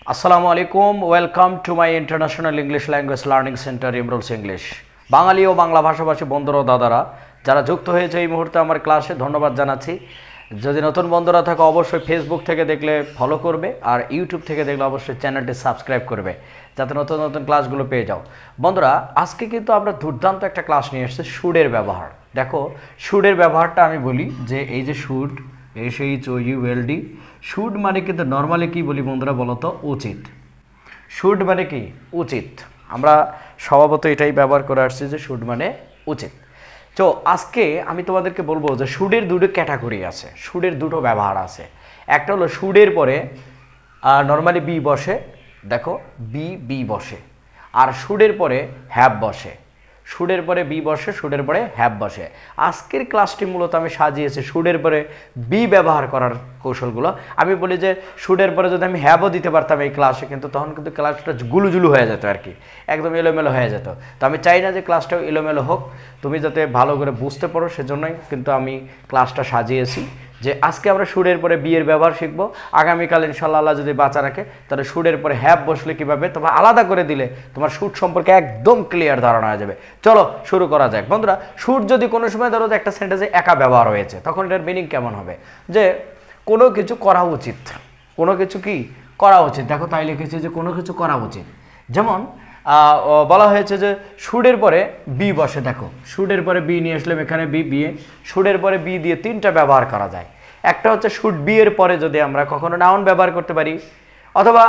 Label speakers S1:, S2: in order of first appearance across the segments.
S1: আসসালামু আলাইকুম, welcome to my international English language learning centre Imrul's English. বাঙালি ও বাংলা ভাষাভাষী বন্ধুরা ও দাদারা যারা যুক্ত হয়েছে এই মুহূর্তে আমার ক্লাসে ধন্যবাদ জানাচ্ছি। যদি নতুন বন্ধুরা থাকে অবশ্যই ফেসবুক থেকে দেখলে ফলো করবে, আর ইউটিউব থেকে দেখলে অবশ্যই চ্যানেলটি সাবস্ক্রাইব করবে যাতে নতুন নতুন ক্লাসগুলো পেয়ে যাও। বন্ধুরা, আজকে কিন্তু আমরা দুর্দান্ত একটা ক্লাস নিয়ে এসেছি, শুডের ব্যবহার। দেখো, শুডের ব্যবহারটা আমি বলি যে এই যে শুড, SHOULD, শুড মানে কিন্তু নর্মালি কি বলি বন্ধুরা বলো তো? উচিত। শুড মানে কি? উচিত। আমরা স্বভাবত এটাই ব্যবহার করে আসছি যে শুড মানে উচিত। তো আজকে আমি তোমাদেরকে বলবো যে শুডের দুটো ক্যাটাগরি আছে, শুডের দুটো ব্যবহার আছে। একটা হলো শুডের পরে নর্মালি বি বসে, দেখো বি বসে, আর শুডের পরে হ্যাভ বসে। শুডের পরে বি বসে, শুডের পরে হ্যাভ বসে। আজকের ক্লাসটি মূলত আমি সাজিয়েছি শুডের পরে বি ব্যবহার করার কৌশলগুলো। আমি বলি যে শুডের পরে যদি আমি হ্যাভও দিতে পারতাম এই ক্লাসে, কিন্তু তখন কিন্তু ক্লাসটা গুলুজুলু হয়ে যেত আর কি, একদম এলোমেলো হয়ে যেত। তো আমি চাই না যে ক্লাসটাও এলোমেলো হোক, তুমি যাতে ভালো করে বুঝতে পারো সেজন্যই কিন্তু আমি ক্লাসটা সাজিয়েছি যে আজকে আমরা শুডের পরে বি এর ব্যবহার শিখবো। আগামীকাল ইনশাল্লাহ আল্লাহ যদি বাঁচা রাখে তাহলে শুডের পরে হ্যাভ বসলে কীভাবে, তোমার আলাদা করে দিলে তোমার শুড সম্পর্কে একদম ক্লিয়ার ধারণা হয়ে যাবে। চলো শুরু করা যাক। বন্ধুরা, শুড যদি কোনো সময় ধরো যে একটা সেন্টেন্সে একা ব্যবহার হয়েছে, তখন এটার মিনিং কেমন হবে? যে কোনো কিছু করা উচিত, কোনো কিছু কি করা উচিত। দেখো তাই লিখেছে যে কোনো কিছু করা উচিত। যেমন বলা হয়েছে যে শুডের পরে বি বসে। দেখো শুডের পরে বি নিয়ে আসলাম, এখানে বিয়ে শুডের পরে বি দিয়ে তিনটা ব্যবহার করা যায়। একটা হচ্ছে শুড বি এর পরে যদি আমরা কখনো নাউন ব্যবহার করতে পারি, অথবা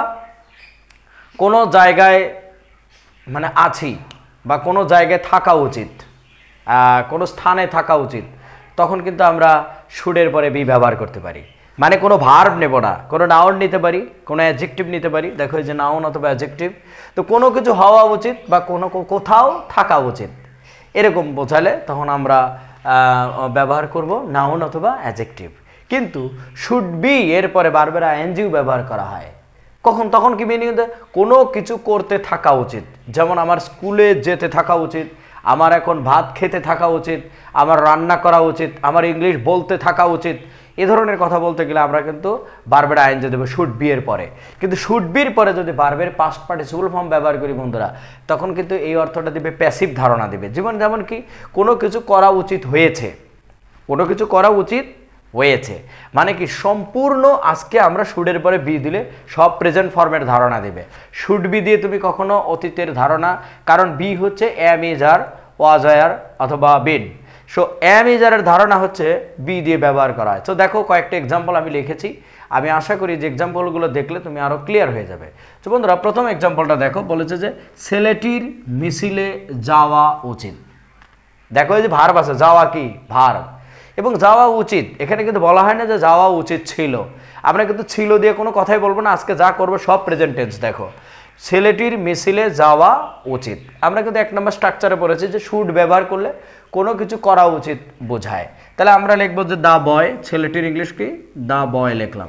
S1: কোনো জায়গায় মানে আছি বা কোনো জায়গায় থাকা উচিত, কোনো স্থানে থাকা উচিত, তখন কিন্তু আমরা শুডের পরে বি ব্যবহার করতে পারি। মানে কোনো ভার্ব নেব না, কোনো নাউন নিতে পারি, কোনো অ্যাডজেক্টিভ নিতে পারি। দেখো এই যে নাউন অথবা অ্যাডজেক্টিভ, তো কোনো কিছু হওয়া উচিত বা কোনো কোথাও থাকা উচিত এরকম বোঝালে তখন আমরা ব্যবহার করব নাউন অথবা অ্যাডজেক্টিভ। কিন্তু শুড বি এর পরে বারবার আইএনজিও ব্যবহার করা হয় কখন? তখন কি মিনিং? কোনো কিছু করতে থাকা উচিত। যেমন আমার স্কুলে যেতে থাকা উচিত, আমার এখন ভাত খেতে থাকা উচিত, আমার রান্না করা উচিত, আমার ইংলিশ বলতে থাকা উচিত। এ ধরনের কথা বলতে গেলে আমরা কিন্তু বারবার আইএনজি দেবো শুড বি এর পরে। কিন্তু শুড বির পরে যদি বারবার পাস্ট পার্টিসিপল ফর্ম ব্যবহার করি বন্ধুরা, তখন কিন্তু এই অর্থটা দিবে প্যাসিভ ধারণা দিবে। যেমন কি কোনো কিছু করা উচিত হয়েছে, কোনো কিছু করা উচিত হয়েছে মানে কি সম্পূর্ণ। আজকে আমরা শুডের পরে বি দিলে সব প্রেজেন্ট ফর্মের ধারণা দেবে। শুড বি দিয়ে তুমি কখনো অতীতের ধারণা, কারণ বি হচ্ছে এম ইজ আর, ওয়াজ আর অথবা been. So am is are এর ধারণা হচ্ছে বি দিয়ে ব্যবহার করা হয়। তো দেখো কয়েকটা এক্সাম্পল আমি লিখেছি, আমি আশা করি যে এক্সাম্পলগুলো দেখলে তুমি আরও ক্লিয়ার হয়ে যাবে। তো বন্ধুরা, প্রথম এক্সাম্পলটা দেখো, বলেছে যে ছেলেটির মিছিলে যাওয়া উচিত। দেখো এই যে ভার্ব আছে, যাওয়া কি ভার্ব, এবং যাওয়া উচিত। এখানে কিন্তু বলা হয় না যে যাওয়া উচিত ছিল। আমরা কিন্তু ছিল দিয়ে কোনো কথাই বলবো না, আজকে যা করবো সব প্রেজেন্ট টেন্স। দেখো ছেলেটির মিছিলে যাওয়া উচিত, আমরা কিন্তু এক নম্বর স্ট্রাকচারে পড়েছি যে শুড ব্যবহার করলে কোনো কিছু করা উচিত বোঝায়। তাহলে আমরা লিখবো যে দ্য বয়, ছেলেটির ইংলিশ কি দ্য বয় লিখলাম,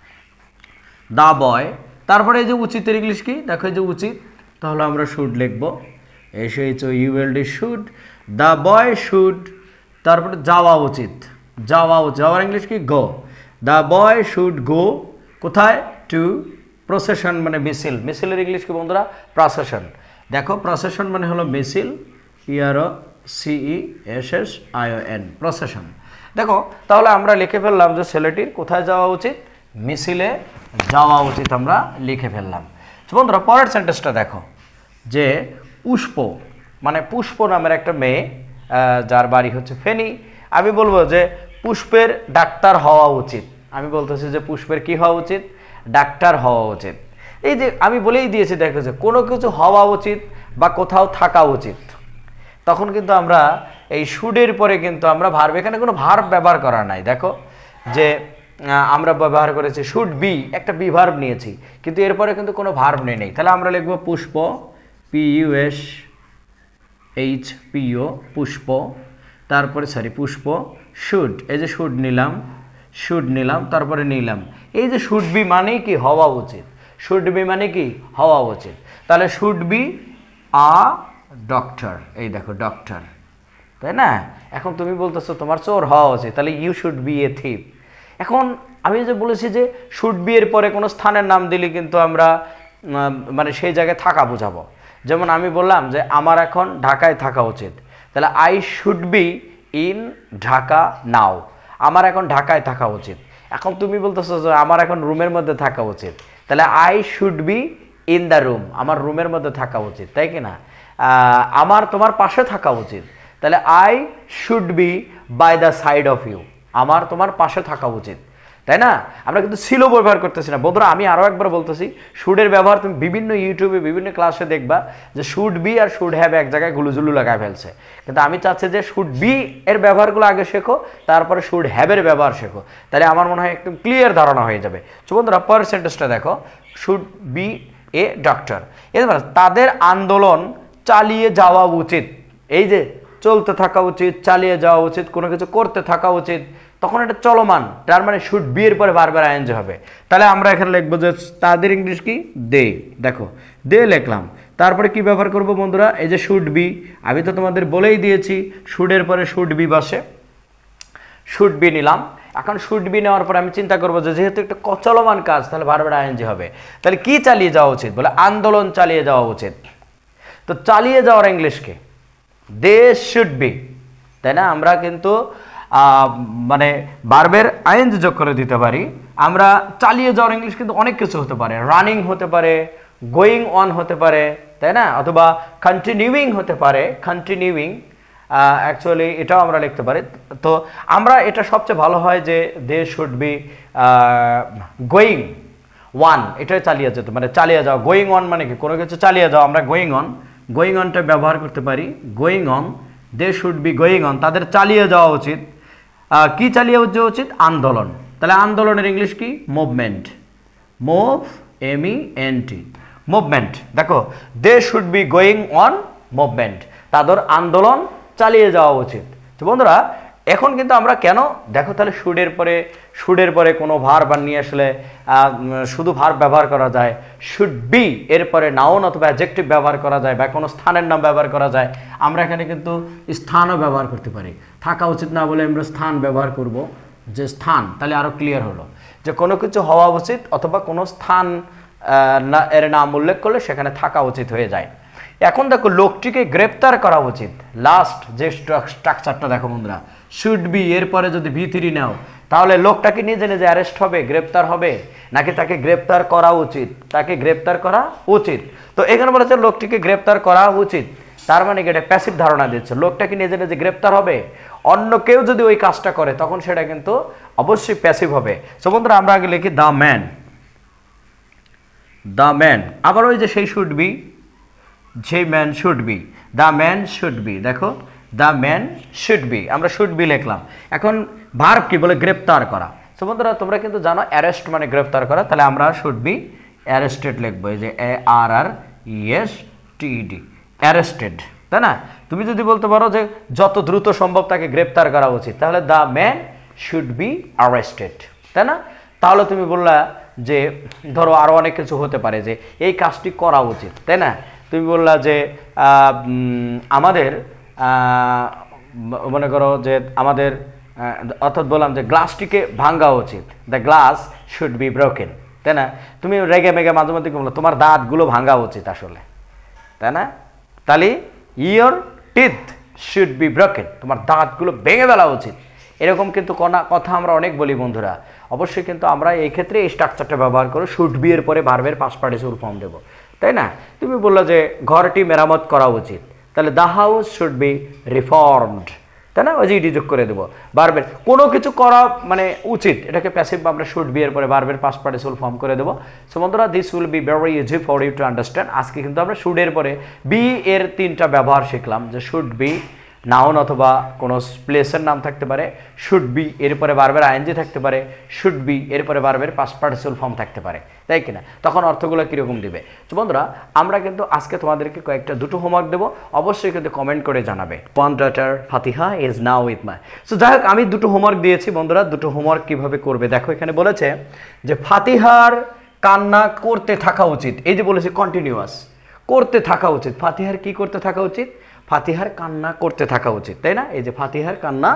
S1: দ্য বয়। তারপরে এই যে উচিতের ইংলিশ কি, দেখো এই যে উচিত, তাহলে আমরা শুড লিখবো, SHOULD should, the boy should. তারপরে যাওয়া উচিত, যাওয়ার ইংলিশ কি গো, দ্য বয় শুড গো কোথায়? টু প্রসেশন, মানে মিছিল। মিছিলের ইংলিশ কি বন্ধুরা? প্রসেশন। দেখো প্রসেশন মানে হলো মিছিল, PROCESSION, প্রসেশন। দেখো তাহলে আমরা লিখে ফেললাম যে ছেলেটির কোথায় যাওয়া উচিত? মিছিলে যাওয়া উচিত, আমরা লিখে ফেললাম। বন্ধুরা পরের সেন্টেন্সটা দেখো, যে পুষ্প, মানে পুষ্প নামের একটা মেয়ে, যার বাড়ি হচ্ছে ফেনী। আমি বলবো যে পুষ্পের ডাক্তার হওয়া উচিত। আমি বলতেছি যে পুষ্পের কি হওয়া উচিত? ডাক্তার হওয়া উচিত। এই যে আমি বলেই দিয়েছি, দেখো যে কোনো কিছু হওয়া উচিত বা কোথাও থাকা উচিত, তখন কিন্তু আমরা এই শুডের পরে কিন্তু আমরা ভার্ব, এখানে কোনো ভার্ব ব্যবহার করা নাই। দেখো যে আমরা ব্যবহার করেছি শুড বি, একটা বি ভার্ব নিয়েছি, কিন্তু এরপরে কিন্তু কোনো ভার্ব নেই। তাহলে আমরা লিখবো পুষ্প, PUSHPO, পুষ্প। তারপরে পুষ্প শুড, এই যে শুড নিলাম, তারপরে নিলাম এই যে শুড বি মানে কি হওয়া উচিত, শুড বি মানে কি হওয়া উচিত। তাহলে শুড বি আ ডক্টর, এই দেখো ডক্টর, তাই না? এখন তুমি বলতেছো তোমার চোর হওয়া উচিত, তাহলে you should be a thief. এখন আমি যে বলেছি যে শুড বি এর পরে কোনো স্থানের নাম দিলে কিন্তু আমরা মানে সেই জায়গায় থাকা বোঝাবো। যেমন আমি বললাম যে আমার এখন ঢাকায় থাকা উচিত, তাহলে I should be in Dhaka now, আমার এখন ঢাকায় থাকা উচিত। এখন তুমি বলতেছো যে আমার এখন রুমের মধ্যে থাকা উচিত, তাহলে I should be in the room, আমার রুমের মধ্যে থাকা উচিত, তাই কি না? আমার তোমার পাশে থাকা উচিত, তাহলে I should be by the side of you, আমার তোমার পাশে থাকা উচিত, তাই না? আমরা কিন্তু ছিল ব্যবহার করতেছি না বন্ধুরা। আমি আরও একবার বলতেছি, শুডের ব্যবহার তুমি বিভিন্ন ইউটিউবে বিভিন্ন ক্লাসে দেখবা যে শুড বি আর শুড হ্যাভ এক জায়গায় গুলুজুলু লাগায় ফেলছে, কিন্তু আমি চাচ্ছি যে শুড বি এর ব্যবহারগুলো আগে শেখো, তারপরে শুড হ্যাভের ব্যবহার শেখো, তাহলে আমার মনে হয় একদম ক্লিয়ার ধারণা হয়ে যাবে। তো বন্ধুরা পরের সেন্টেন্সটা দেখো, শুড বি এ ডক্টর, এবার তাদের আন্দোলন চালিয়ে যাওয়া উচিত। এই যে চলতে থাকা উচিত, চালিয়ে যাওয়া উচিত, কোনো কিছু করতে থাকা উচিত, তখন এটা চলমান, তার মানে শুড বি এর পরে বারবার আইএনজি হবে। তাহলে আমরা এখানে লিখবো যে তাদের ইংলিশ কি, দে। দেখো দে লিখলাম, তারপরে কি ব্যবহার করব বন্ধুরা, এই যে শুড বি, আমি তো তোমাদের বলেই দিয়েছি শুডের পরে শুড বি বসে, শুড বি নিলাম। এখন শুড বি নেওয়ার পর আমি চিন্তা করবো যে যেহেতু একটা চলমান কাজ, তাহলে বারবার আইএনজি হবে, তাহলে কি চালিয়ে যাওয়া উচিত, বলে আন্দোলন চালিয়ে যাওয়া উচিত। তো চালিয়ে যাওয়ার ইংলিশ কি, দে শুড বি, তাই না? আমরা কিন্তু মানে ভার্বের আইএনজি যোগ করে দিতে পারি। আমরা চালিয়ে যাওয়ার ইংলিশ কিন্তু অনেক কিছু হতে পারে, রানিং হতে পারে, গোয়িং অন হতে পারে, তাই না? অথবা কন্টিনিউইং হতে পারে, কন্টিনিউইং অ্যাকচুয়ালি এটাও আমরা লিখতে পারি। তো আমরা এটা সবচেয়ে ভালো হয় যে they should be going on, এটাই চালিয়ে যেত, মানে চালিয়ে যাওয়া। গোয়িং অন মানে কি, কোনো কিছু চালিয়ে যাওয়া, আমরা গোয়িং অন, গোয়িং অনটা ব্যবহার করতে পারি, going on, they should be going on, তাদের চালিয়ে যাওয়া উচিত। কি চালিয়ে যাওয়া উচিত, আন্দোলন। তাহলে আন্দোলনের ইংলিশ কি, মুভমেন্ট, মুভ MENT, মুভমেন্ট। দেখো they should be going on movement, তাদের আন্দোলন চালিয়ে যাওয়া উচিত। তো বন্ধুরা এখন কিন্তু আমরা কেন দেখো, তাহলে শুডের পরে কোনো ভার্ব নিয়ে আসলে শুধু ভার্ব ব্যবহার করা যায়, শুড বি এর পরে নাউন অথবা অ্যাডজেক্টিভ ব্যবহার করা যায়, বা কোনো স্থানের নাম ব্যবহার করা যায়। আমরা এখানে কিন্তু স্থানও ব্যবহার করতে পারি, থাকা উচিত না বলে আমরা স্থান ব্যবহার করব, যে স্থান, তাহলে আরও ক্লিয়ার হলো যে কোনো কিছু হওয়া উচিত অথবা কোনো স্থান এর নাম উল্লেখ করলে সেখানে থাকা উচিত হয়ে যায়। এখন দেখো লোকটিকে গ্রেপ্তার করা উচিত, লাস্ট যে স্ট্রাকচারটা দেখো বন্ধুরা, শুড বি এরপরে যদি V3 নাও, তাহলে লোকটাকে নিজে নিজে অ্যারেস্ট হবে, গ্রেপ্তার হবে, নাকি তাকে গ্রেপ্তার করা উচিত, তাকে গ্রেপ্তার করা উচিত। তো এখানে বলেছে লোকটিকে গ্রেপ্তার করা উচিত, তার মানে কি, এটা প্যাসিভ ধারণা দিচ্ছে, লোকটাকে নিজে নিজে গ্রেপ্তার হবে। অন্য কেউ যদি ওই কাজটা করে তখন সেটা কিন্তু অবশ্যই প্যাসিভ হবে। সো বন্ধুরা আমরা আগে লিখি দ্য ম্যান, দ্য ম্যান, আবার ওই যে সেই শুড বি, যে man should be, the man should be, দেখো দ্য ম্যান শুড বি, আমরা শুড বি লিখলাম। এখন ভার্ব কি, বলে গ্রেপ্তার করা। সো বন্ধুরা তোমরা কিন্তু জানো অ্যারেস্ট মানে গ্রেপ্তার করা, তাহলে আমরা শুড বি অ্যারেস্টেড লিখবো, এই যে ARRESTED, অ্যারেস্টেড, তাই না? তুমি যদি বলতে পারো যে যত দ্রুত সম্ভব তাকে গ্রেপ্তার করা উচিত, তাহলে the man should be arrested, তাই না? তাহলে তুমি বললা যে ধরো আরও অনেক কিছু হতে পারে যে এই কাজটি করা উচিত, তাই না? তুমি বললা যে আমাদের মনে করো যে আমাদের অর্থাৎ বললাম যে গ্লাসটিকে ভাঙা উচিত, the glass should be broken, তাই না? তুমি রেগে মেগে মাঝে মধ্যে বললো তোমার দাঁতগুলো ভাঙা উচিত আসলে, তাই না? তাহলে your teeth should be broken, তোমার দাঁতগুলো ভেঙে ফেলা উচিত। এরকম কিন্তু কথা আমরা অনেক বলি বন্ধুরা। অবশ্যই কিন্তু আমরা এই ক্ষেত্রে এই স্ট্রাকচারটা ব্যবহার করো, শুড বি এর পরে ভার্বের পাস্ট পার্টিসিপল ফর্ম দেবো, তাই না? তুমি বললো যে ঘরটি মেরামত করা উচিত, তাহলে the house should be reformed, তাই না? ওই যে ইডি যোগ করে দেবো। ভার্বের কোনো কিছু করা মানে উচিত, এটাকে প্যাসিভ আমরা শুড বি এর পরে ভার্বের পাস্ট পার্টিসিপল ফর্ম করে দেবো। সো বন্ধুরা this will be very easy for you to understand. আজকে কিন্তু আমরা শুডের পরে বি এর 3টা ব্যবহার শিখলাম, যে শুড বি নাউন অথবা কোনো প্লেসের নাম থাকতে পারে, শুড বি এরপরে ভার্বের আইএনজি থাকতে পারে, শুড বি এরপরে ভার্বের পাস্ট পার্টিসিপল ফর্ম থাকতে পারে, তাই কিনা? তখন অর্থগুলো কীরকম দিবে? তো বন্ধুরা আমরা কিন্তু আজকে তোমাদেরকে দুটো হোমওয়ার্ক দেবো, অবশ্যই কিন্তু কমেন্ট করে জানাবে। One daughter Fatiha is now with my. So যাই হোক আমি দুটো হোমওয়ার্ক দিয়েছি বন্ধুরা, দুটো হোমওয়ার্ক কীভাবে করবে দেখো। এখানে বলেছে যে ফাতিহার কান্না করতে থাকা উচিত, এই যে বলেছে কন্টিনিউয়াস করতে থাকা উচিত, ফাতিহার কি করতে থাকা উচিত? ফাতিহার কান্না করতে থাকা উচিত, তাই না? এই যে ফাতিহার কান্না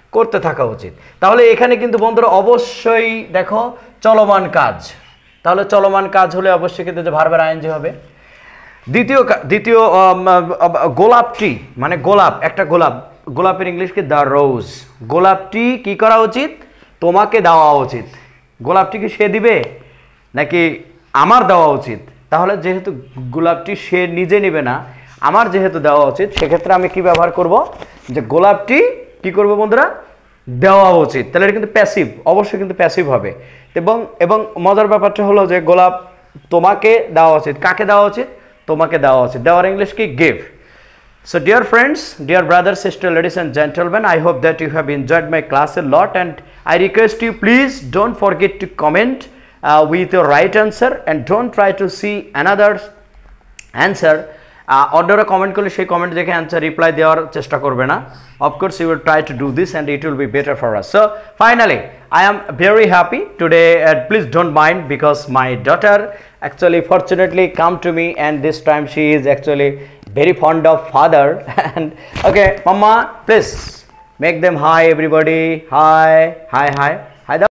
S1: করতে থাকা উচিত। তাহলে এখানে কিন্তু বন্ধুরা অবশ্যই দেখো চলমান কাজ, তাহলে চলমান কাজ হলে অবশ্যই কিন্তু যে ভার্বের আইএনজি হবে। দ্বিতীয় গোলাপটি মানে গোলাপ, একটা গোলাপ, গোলাপের ইংলিশ কি? The rose. গোলাপটি কি করা উচিত? তোমাকে দেওয়া উচিত। গোলাপটি কি সে দিবে নাকি আমার দেওয়া উচিত? তাহলে যেহেতু গোলাপটি সে নিজে নেবে না, আমার যেহেতু দেওয়া উচিত, সেক্ষেত্রে আমি কি ব্যবহার করব? যে গোলাপটি কি করব বন্ধুরা? দেওয়া উচিত। তাহলে এটা কিন্তু প্যাসিভ, অবশ্যই কিন্তু প্যাসিভ হবে। এবং মজার ব্যাপারটা হলো যে গোলাপ তোমাকে দেওয়া উচিত। কাকে দেওয়া উচিত? তোমাকে দেওয়া উচিত। দেওয়ার ইংলিশ কি? Give. So dear friends, dear brothers, sisters, ladies and gentlemen, I hope that you have enjoyed my class a lot, and I request you, please don't forget to comment with your right answer, and don't try to see another answer. অর্ডারে comment করলে সেই comment দেখে answer reply দেওয়ার চেষ্টা করবে না। Of course you will try to do this and it will be better for us. So finally I am very happy today, please don't mind because my daughter actually fortunately come to me, and this time she is actually very fond of father and okay mama, please make them hi everybody, hi.